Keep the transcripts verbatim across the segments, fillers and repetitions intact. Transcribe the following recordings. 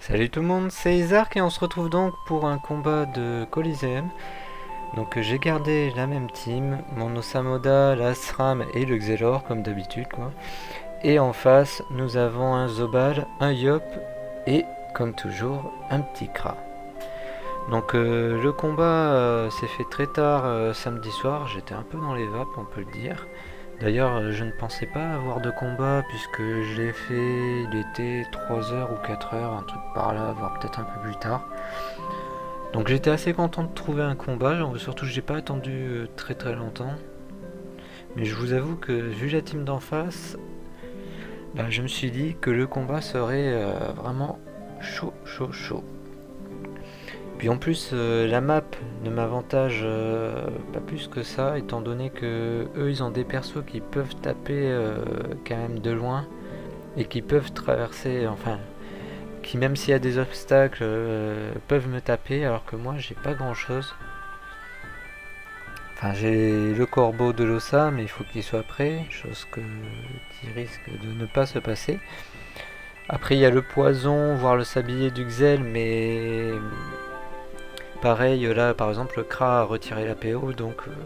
Salut tout le monde, c'est Isark et on se retrouve donc pour un combat de Coliseum. Donc euh, j'ai gardé la même team, mon Osamoda, l'Asram et le Xelor comme d'habitude quoi. Et en face nous avons un Zobal, un Yop et comme toujours un petit Kra. Donc euh, le combat euh, s'est fait très tard euh, samedi soir, j'étais un peu dans les vapes on peut le dire. D'ailleurs, je ne pensais pas avoir de combat puisque je l'ai fait, il était trois heures ou quatre heures, un truc par là, voire peut-être un peu plus tard. Donc j'étais assez content de trouver un combat, surtout que j'ai pas attendu très très longtemps. Mais je vous avoue que vu la team d'en face, bah, je me suis dit que le combat serait euh, vraiment chaud, chaud, chaud. Puis en plus, euh, la map ne m'avantage euh, pas plus que ça, étant donné que eux ils ont des persos qui peuvent taper euh, quand même de loin et qui peuvent traverser, enfin, qui même s'il y a des obstacles euh, peuvent me taper, alors que moi j'ai pas grand chose. Enfin, j'ai le corbeau de l'Ossa, mais il faut qu'il soit prêt, chose que, qui risque de ne pas se passer. Après, il y a le poison, voire le sablier du Xel, mais pareil, là par exemple, le Kra a retiré la P O, donc euh,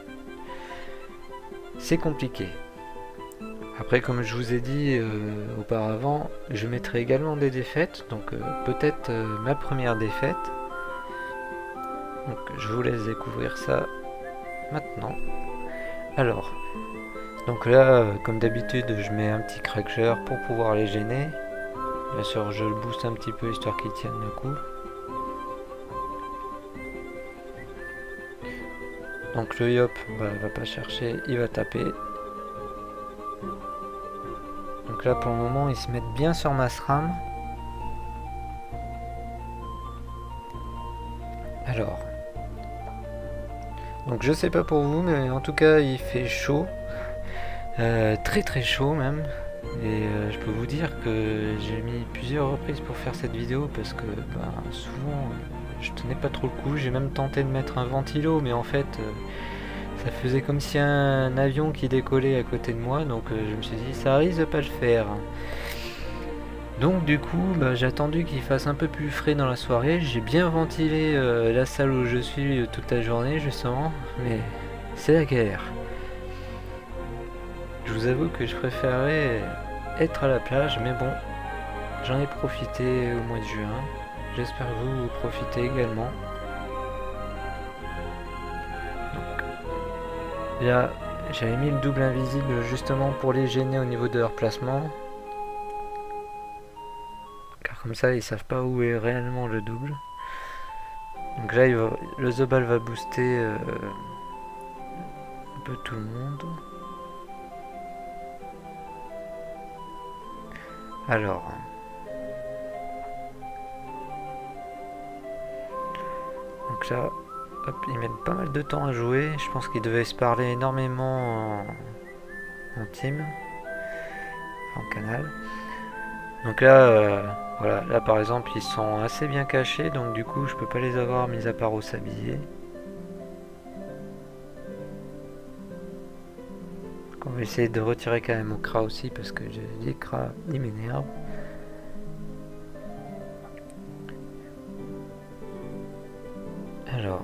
c'est compliqué. Après, comme je vous ai dit euh, auparavant, je mettrai également des défaites, donc euh, peut-être euh, ma première défaite. Donc je vous laisse découvrir ça maintenant. Alors, donc là, euh, comme d'habitude, je mets un petit cracker pour pouvoir les gêner. Bien sûr, je le booste un petit peu histoire qu'ils tiennent le coup. Donc le Yop, bah, va pas chercher, il va taper. Donc là pour le moment ils se mettent bien sur ma SRAM. Alors. Donc je sais pas pour vous, mais en tout cas il fait chaud. Euh, très très chaud même. Et euh, je peux vous dire que j'ai mis plusieurs reprises pour faire cette vidéo parce que bah, souvent je tenais pas trop le coup. J'ai même tenté de mettre un ventilo, mais en fait euh, ça faisait comme si un avion qui décollait à côté de moi. Donc euh, je me suis dit ça risque de pas le faire. Donc du coup bah, j'ai attendu qu'il fasse un peu plus frais dans la soirée. J'ai bien ventilé euh, la salle où je suis euh, toute la journée justement, mais c'est la galère. Je vous avoue que je préférerais être à la plage, mais bon, j'en ai profité au mois de juin. J'espère que vous, vous profitez également. Donc, là, j'avais mis le double invisible justement pour les gêner au niveau de leur placement. Car comme ça, ils savent pas où est réellement le double. Donc là, il va, le Zobal va booster euh, un peu tout le monde. Alors, donc là, hop, ils mettent pas mal de temps à jouer. Je pense qu'ils devaient se parler énormément en, en team, en canal. Donc là, euh, voilà, là par exemple, ils sont assez bien cachés, donc du coup, je peux pas les avoir mis à part au sablier. On va essayer de retirer quand même au Kra aussi parce que j'ai dit Kra, il m'énerve. Alors.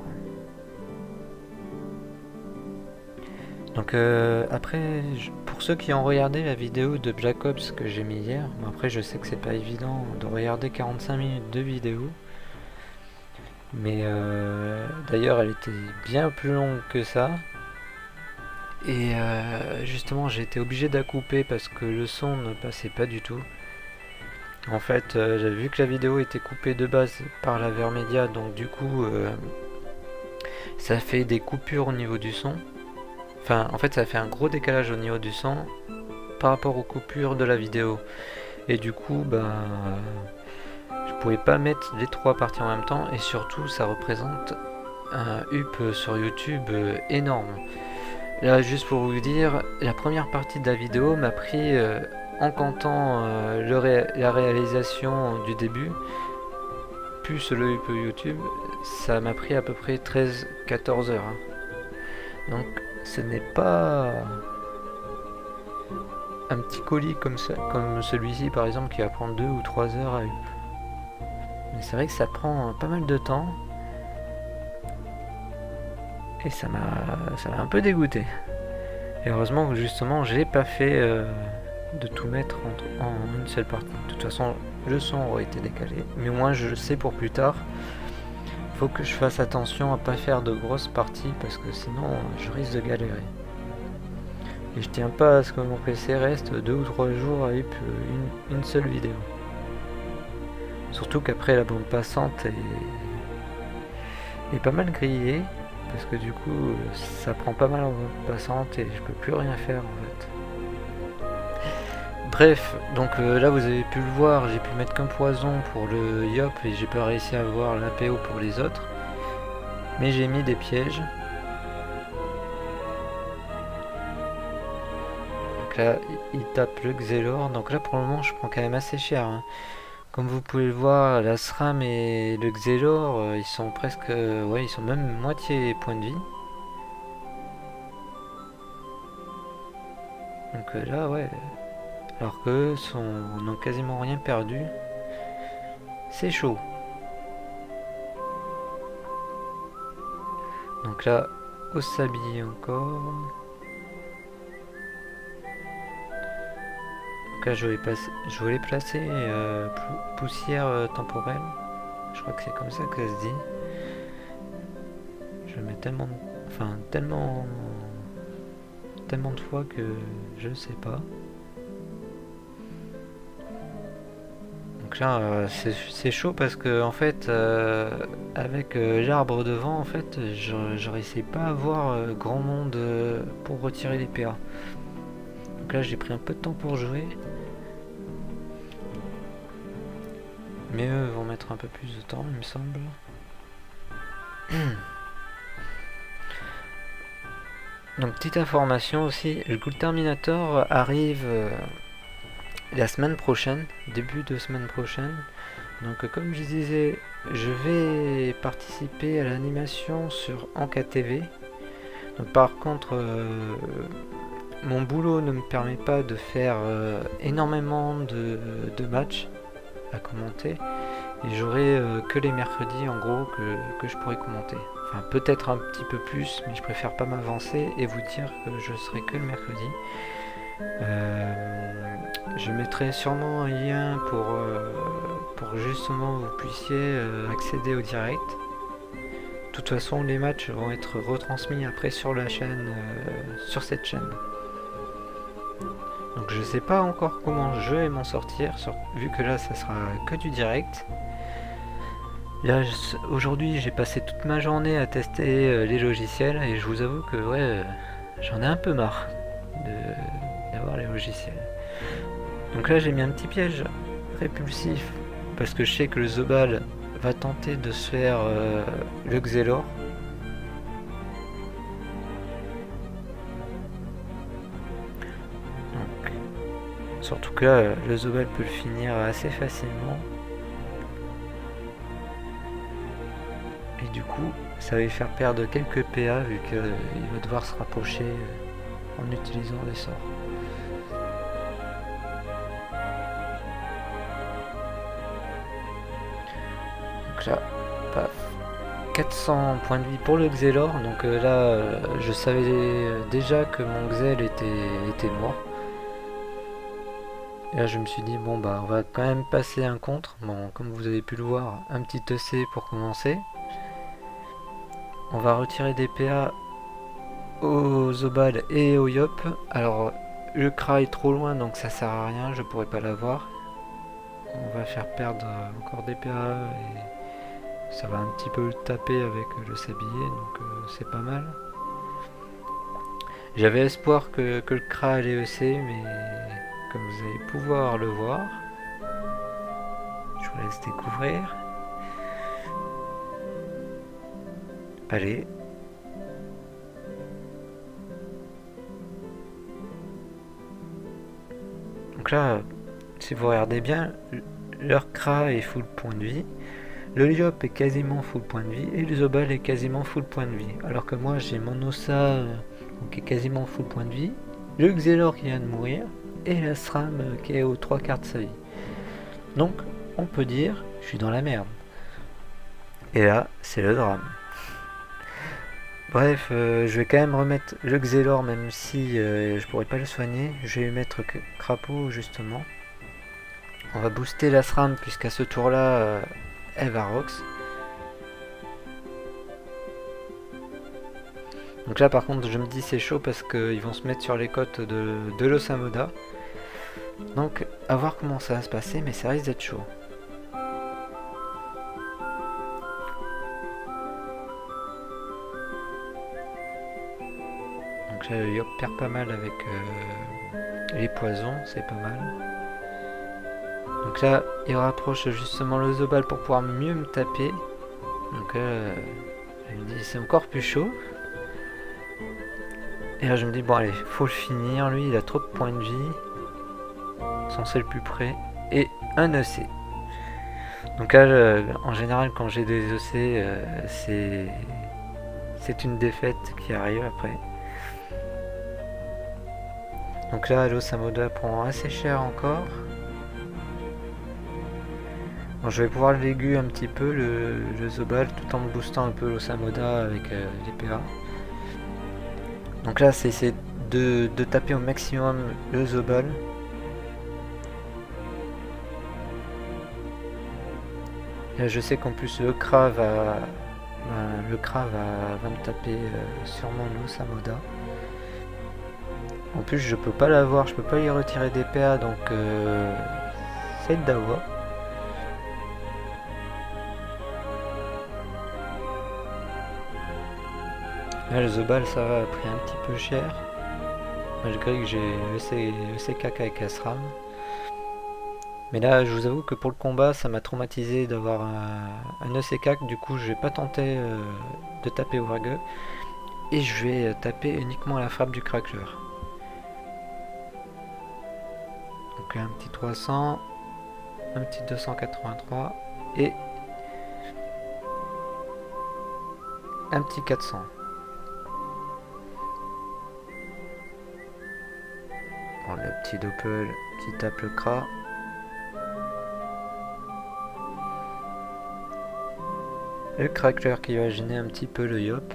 Donc euh, après, je, pour ceux qui ont regardé la vidéo de Black Ops que j'ai mis hier, bon après je sais que c'est pas évident de regarder quarante-cinq minutes de vidéo. Mais euh, d'ailleurs elle était bien plus longue que ça. Et euh, justement j'ai été obligé d'accouper parce que le son ne passait pas du tout. En fait euh, j'avais vu que la vidéo était coupée de base par la Vermedia, donc du coup euh, ça fait des coupures au niveau du son. Enfin en fait ça fait un gros décalage au niveau du son par rapport aux coupures de la vidéo. Et du coup bah je pouvais pas mettre les trois parties en même temps, et surtout ça représente un U P sur YouTube énorme. Là, juste pour vous dire, la première partie de la vidéo m'a pris, euh, en comptant euh, le ré la réalisation du début, plus le U P YouTube, ça m'a pris à peu près treize à quatorze heures. Hein. Donc, ce n'est pas un petit colis comme, ça, comme celui-ci, par exemple, qui va prendre deux ou trois heures à U P. Mais c'est vrai que ça prend pas mal de temps. Et ça m'a ça m'a un peu dégoûté. Et heureusement que justement j'ai pas fait euh, de tout mettre en, en une seule partie. De toute façon le son aurait été décalé. Mais au moins je le sais pour plus tard. Faut que je fasse attention à pas faire de grosses parties parce que sinon je risque de galérer. Et je tiens pas à ce que mon P C reste deux ou trois jours avec une, une seule vidéo. Surtout qu'après la bande passante est, est pas mal grillée. Parce que du coup ça prend pas mal en bande passante et je peux plus rien faire en fait. Bref, donc euh, là vous avez pu le voir, j'ai pu mettre qu'un poison pour le Yop et j'ai pas réussi à avoir l'A P O pour les autres. Mais j'ai mis des pièges. Donc là il tape le Xelor, donc là pour le moment je prends quand même assez cher. Hein. Comme vous pouvez le voir, la SRAM et le Xelor, euh, ils sont presque... Euh, ouais, ils sont même moitié point de vie. Donc euh, là, ouais... Alors qu'eux n'ont quasiment rien perdu. C'est chaud. Donc là, Osabi encore. Donc là, je voulais, passer, je voulais placer euh, poussière euh, temporelle. Je crois que c'est comme ça que ça se dit. Je le mets tellement... Enfin, tellement... Tellement de fois que je sais pas. Donc là, euh, c'est chaud parce que en fait, euh, avec euh, l'arbre devant, en fait, je réussis pas à avoir euh, grand monde euh, pour retirer les P A. Donc là, j'ai pris un peu de temps pour jouer. Mais eux vont mettre un peu plus de temps, il me semble. Donc petite information aussi, le Ghoul Terminator arrive euh, la semaine prochaine, début de semaine prochaine. Donc euh, comme je disais, je vais participer à l'animation sur Anka T V. Donc, par contre, euh, mon boulot ne me permet pas de faire euh, énormément de, de matchs à commenter. Et j'aurai euh, que les mercredis en gros que, que je pourrais commenter. Enfin peut-être un petit peu plus, mais je préfère pas m'avancer et vous dire que je serai que le mercredi. Euh, je mettrai sûrement un lien pour, euh, pour justement vous puissiez euh, accéder au direct. De toute façon les matchs vont être retransmis après sur la chaîne, euh, sur cette chaîne. Donc je sais pas encore comment je vais m'en sortir, sur, vu que là ça sera que du direct. Là aujourd'hui j'ai passé toute ma journée à tester euh, les logiciels et je vous avoue que ouais euh, j'en ai un peu marre d'avoir les logiciels. Donc là j'ai mis un petit piège répulsif parce que je sais que le Zobal va tenter de se faire euh, le Xelor. Donc, surtout que là le Zobal peut le finir assez facilement. Et du coup, ça va lui faire perdre quelques P A vu qu'il va devoir se rapprocher en utilisant des sorts. Donc là, paf, quatre cents points de vie pour le Xelor. Donc euh, là, euh, je savais déjà que mon Xel était, était mort. Et là, je me suis dit, bon bah, on va quand même passer un contre. Bon, comme vous avez pu le voir, un petit E C pour commencer. On va retirer des P A au Zobal et au Yop. Alors le Kra est trop loin donc ça sert à rien, je pourrais pas l'avoir. On va faire perdre encore des P A et ça va un petit peu le taper avec le sablier, donc euh, c'est pas mal. J'avais espoir que, que le Kra allait E C, mais comme vous allez pouvoir le voir, je vous laisse découvrir. Allez. Donc là, si vous regardez bien, leur Kra est full point de vie, le Yop est quasiment full point de vie et le Zobal est quasiment full point de vie. Alors que moi j'ai mon Osa euh, qui est quasiment full point de vie, le Xelor qui vient de mourir et la SRAM euh, qui est aux trois quarts de sa vie. Donc on peut dire je suis dans la merde. Et là, c'est le drame. Bref, euh, je vais quand même remettre le Xelor, même si euh, je pourrais pas le soigner. Je vais lui mettre Crapaud, justement. On va booster la SRAM, puisqu'à ce tour-là, euh, elle va Rox. Donc là, par contre, je me dis c'est chaud, parce qu'ils vont se mettre sur les côtes de, de l'Osamoda. Donc, à voir comment ça va se passer, mais ça risque d'être chaud. Donc là, le Yop perd pas mal avec euh, les poisons, c'est pas mal. Donc là, il rapproche justement le Zobal pour pouvoir mieux me taper. Donc là, euh, je me dis c'est encore plus chaud. Et là, je me dis bon allez, faut le finir. Lui, il a trop de points de vie. Censé le plus près. Et un E C. Donc là, je, en général, quand j'ai des E C, euh, c'est c'est une défaite qui arrive après. Donc là, l'Osamoda prend assez cher encore. Bon, je vais pouvoir le légu un petit peu, le, le Zobal, tout en boostant un peu l'Osamoda avec euh, les P A. Donc là, c'est essayer de, de taper au maximum le Zobal. Là, je sais qu'en plus le Kra va, ben, le Kra va, va me taper euh, sûrement l'Osamoda. En plus, je peux pas l'avoir, je peux pas y retirer des P A, donc euh, ça aide d'avoir. Là, le Zobal, ça va, a pris un petit peu cher, malgré que j'ai E C quatre avec Asram. Mais là, je vous avoue que pour le combat, ça m'a traumatisé d'avoir un, un E C quatre, du coup, je vais pas tenter euh, de taper Wargue, et je vais taper uniquement la frappe du Crackler. Donc là, un petit trois cents, un petit deux cent quatre-vingt-trois et un petit quatre cents. Bon, le petit Doppel qui tape le Kra. Le Crackler qui va gêner un petit peu le Yop.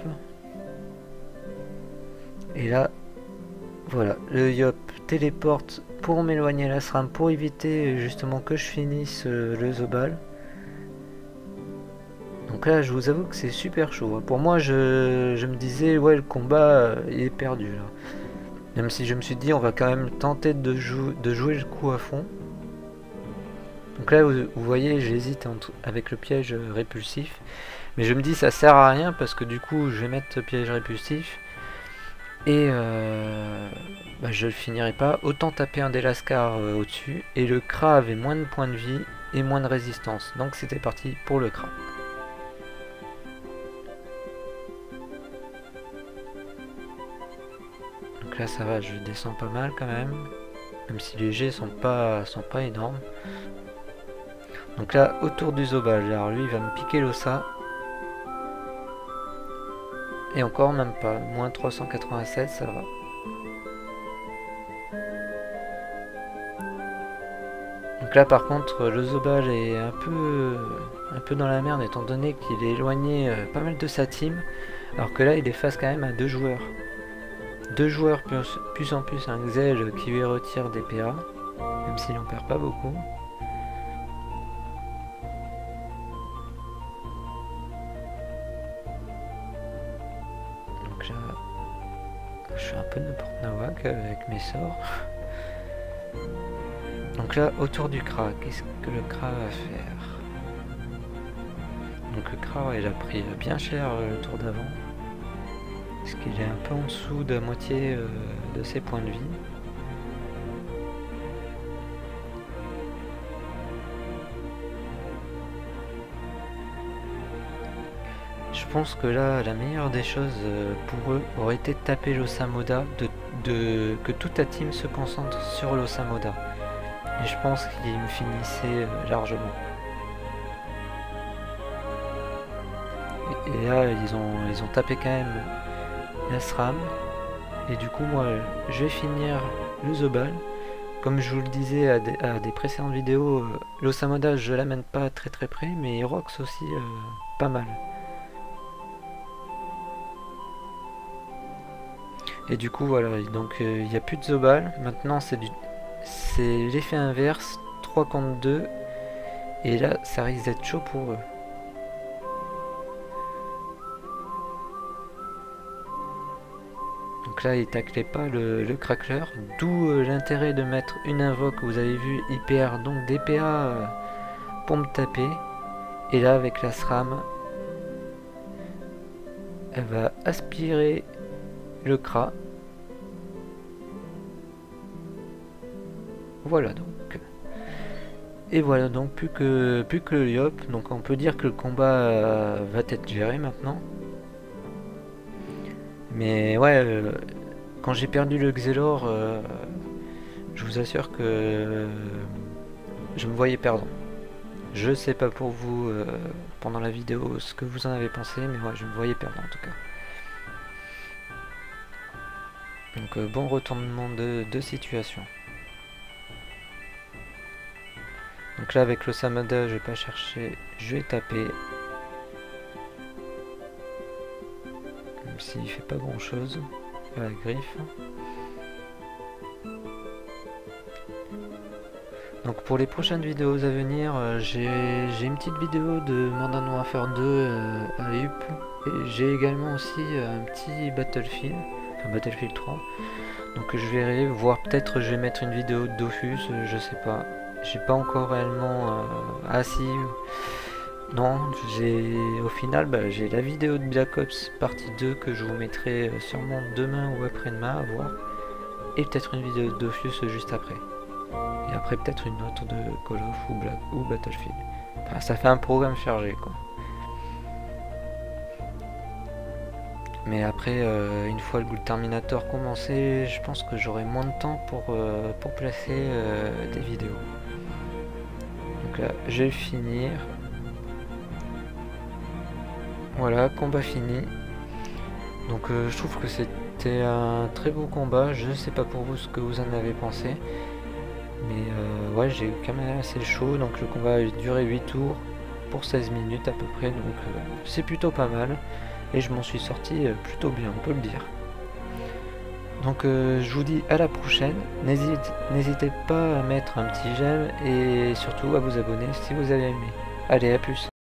Et là, voilà, le Yop téléporte pour m'éloigner la SRAM, pour éviter justement que je finisse euh, le Zobal. Donc là, je vous avoue que c'est super chaud. Pour moi, je, je me disais, ouais, le combat, euh, il est perdu là. Même si je me suis dit, on va quand même tenter de, jou de jouer le coup à fond. Donc là, vous, vous voyez, j'hésite avec le piège répulsif. Mais je me dis, ça sert à rien parce que du coup, je vais mettre le piège répulsif. Et euh, bah, je le finirai pas. Autant taper un Delascar euh, au-dessus. Et le Kra avait moins de points de vie et moins de résistance. Donc c'était parti pour le Kra. Donc là ça va, je descends pas mal quand même. Même si les jets sont pas, sont pas énormes. Donc là, autour du Zobal, alors lui il va me piquer l'Ossa. Et encore même pas, moins trois cent quatre-vingt-sept, ça va. Donc là par contre, le Zobal est un peu, un peu dans la merde étant donné qu'il est éloigné euh, pas mal de sa team. Alors que là il est face quand même à deux joueurs. Deux joueurs plus, plus en plus un Xel qui lui retire des P A, même s'il en perd pas beaucoup. Donc là, je suis un peu n'importe nawak avec mes sorts. Donc là, autour du Kra, qu'est-ce que le Kra va faire? Donc le Kra, il a pris bien cher le tour d'avant. Parce qu'il est un peu en dessous de la moitié euh, de ses points de vie. Je pense que là, la meilleure des choses euh, pour eux aurait été de taper l'Osamoda, de, de, que toute la team se concentre sur l'Osamoda. Et je pense qu'il me finissait euh, largement. Et, et là, ils ont, ils ont tapé quand même la SRAM. Et du coup, moi, je vais finir le Zobal comme je vous le disais à des, à des précédentes vidéos, euh, l'Osamoda je l'amène pas très très près, mais Rox aussi euh, pas mal. Et du coup voilà, donc il euh, n'y a plus de Zobal, maintenant c'est du c'est l'effet inverse, trois contre deux, et là ça risque d'être chaud pour eux. Donc là il taclait pas le, le crackler, d'où euh, l'intérêt de mettre une invoque, vous avez vu I P R, donc D P A euh, pour me taper. Et là avec la SRAM, elle va aspirer le Kra. Voilà donc. Et voilà donc plus que plus que le Yop, donc on peut dire que le combat euh, va être géré maintenant. Mais ouais, euh, quand j'ai perdu le Xelor, euh, je vous assure que euh, je me voyais perdant. Je sais pas pour vous euh, pendant la vidéo ce que vous en avez pensé, mais ouais, je me voyais perdant en tout cas. Donc euh, bon retournement de, de situation. Donc là avec l'Osamoda je vais pas chercher, je vais taper. Même s'il fait pas grand chose. La griffe. Donc pour les prochaines vidéos à venir, euh, j'ai une petite vidéo de Modern Warfare deux euh, à U P. Et j'ai également aussi euh, un petit Battlefield, enfin Battlefield trois. Donc je verrai, voire peut-être je vais mettre une vidéo de Dofus, euh, je sais pas. J'ai pas encore réellement... Euh... Ah si... Non, j'ai au final bah, j'ai la vidéo de Black Ops partie deux que je vous mettrai euh, sûrement demain ou après-demain à voir. Et peut-être une vidéo de Dofus euh, juste après. Et après peut-être une autre de Call of ou, Black, ou Battlefield. Enfin, ça fait un programme chargé quoi. Mais après, euh, une fois le Gould Terminator commencé, je pense que j'aurai moins de temps pour, euh, pour placer euh, des vidéos. Donc là, je vais finir. Voilà, combat fini. Donc euh, je trouve que c'était un très beau combat. Je ne sais pas pour vous ce que vous en avez pensé. Mais euh, ouais, j'ai eu quand même assez chaud. Donc le combat a duré huit tours pour seize minutes à peu près. Donc euh, c'est plutôt pas mal. Et je m'en suis sorti euh, plutôt bien, on peut le dire. Donc euh, je vous dis à la prochaine. N'hésitez pas à mettre un petit j'aime et surtout à vous abonner si vous avez aimé. Allez, à plus.